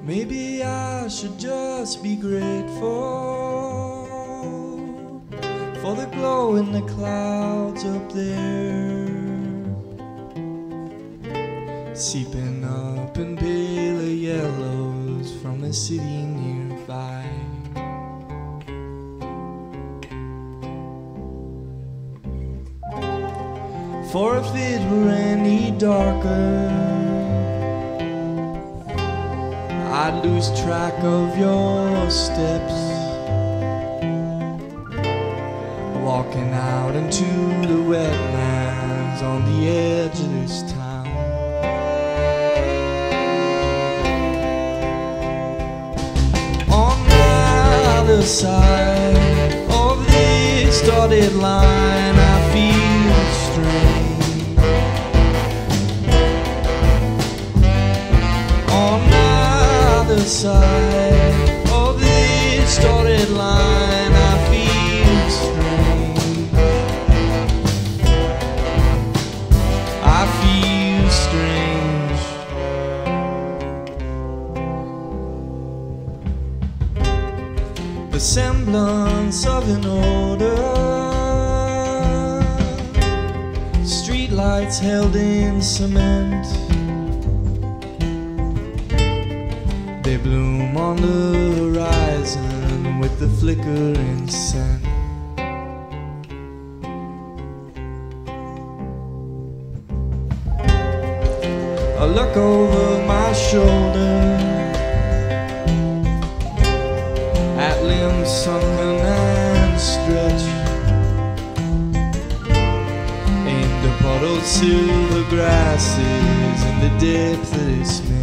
Maybe I should just be grateful for the glow in the clouds up there, seeping up in paler yellows from a city nearby. For if it were any darker, I'd lose track of your steps, walking out into the wetlands on the edge of this town. On the other side of this dotted line, I feel strange. On the other side of this dotted line, I feel strange. I feel strange. The semblance of an order, streetlights held in cement, they bloom on the horizon with the flickering scent. I look over my shoulder at limbs sunken and stretched, aimed upon old silver grasses in the depth of this